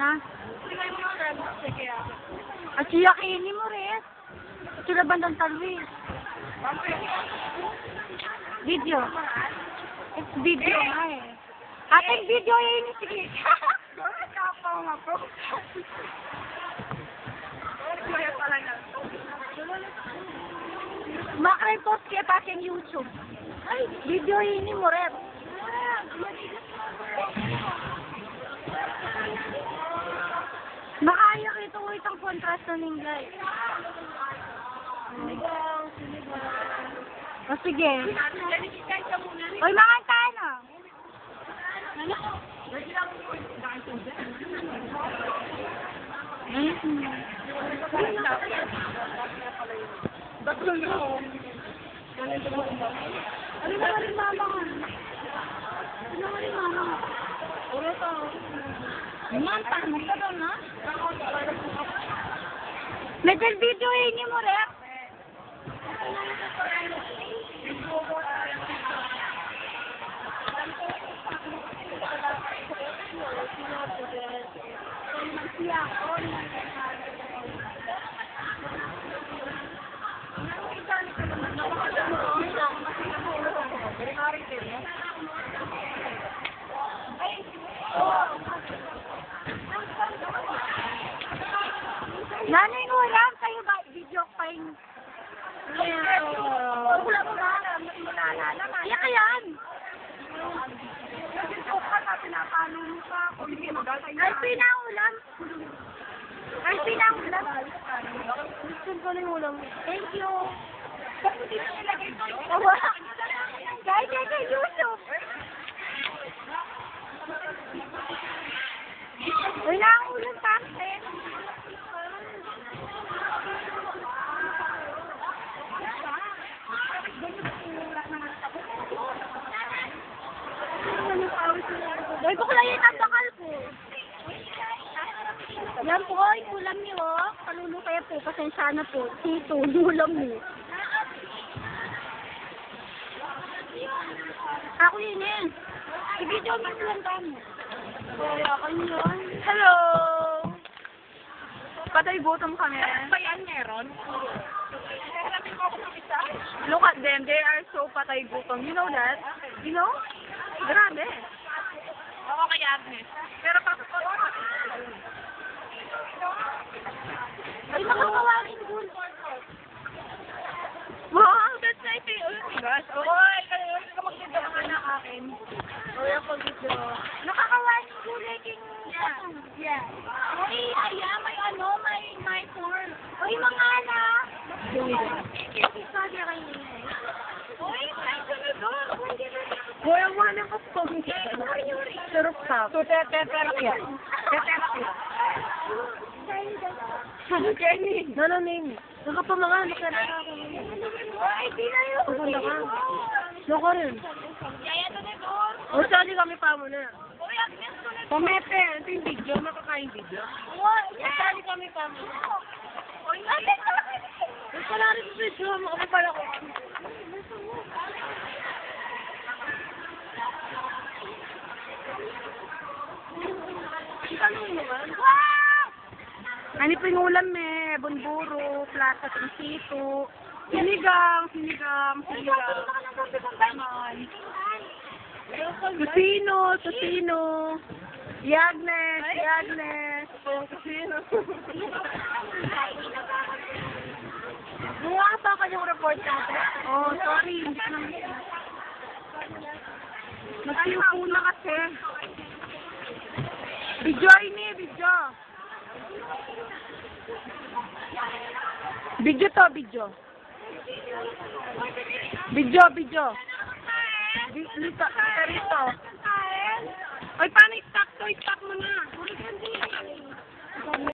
na. At siya kainin mo rin. Sila bandang talwi. Video. It's video nga eh. Ating video yun. Sige. Kapaw nga po. Makre-post kaya pa sa YouTube. Ay, video yun mo rin. Makaya ito ko itong contrast ng inglay. O sige. Uy, mga tayo na. Ano na rin mama ka? Ano na rin mama ka? Uro to. Manta, magkado na? Medyo video ini mo rin. Nanay mo lang, kayo ba video pa yung... Wala mo ba? Kaya kayan. Ay, pinaulam. Ay, pinaulam. Gusto ko na yung ulam. Thank you. Guys, kay Yusuf. Uy, nakaulam pa. Dahil ko kulayin ang bakal po. Yan po, yung ulam niyo. Palulo kayo po, pasensya na po. Sito, yung ulam niyo. Ako yun eh. I-video mo lang kami. Ako yun. Hello! Patay gutom kami. Pa yan meron? Look at them. They are so patay gutom. You know that? You know? Grabe. Ako kay Agnes. Pero pasok ko. Ay, makakawain dun. Wow, that's my favorite. Oh my gosh. Oy, kayo ka mag-video ka na akin. Oy, ako video. Nakakawain yung gulay king. Yeah. Oy, ayan, may ano, may corn. Oy, mga anak. Sabi kayo. Oy, may sunod. Boy, ang wala ng kapag. Sarap ka. Teterak yan. Kenny. No, name. Nakapamanga. Ay, di na yun. Maganda ka. Loko rin. Kaya to na doon. O, sali kami pa muna. Uy, Agnes, to na doon. Pamete. Ito yung video. Makakain video. Sali kami pa muna. Uy, Agnes, Ito na rin sa video. Makapapala ko. Tanong naman. Wow! Ano po yung ulam eh? Bunburo, plata, sito, sinigang. Susino. Yagnes. Susino. Gumawa pa ka yung report natin. Oh, sorry. Nagsiupo na kasi. Video ini, video. Video to, video. Video. Rito. Ay, paano i-stack to? I-stack mo na.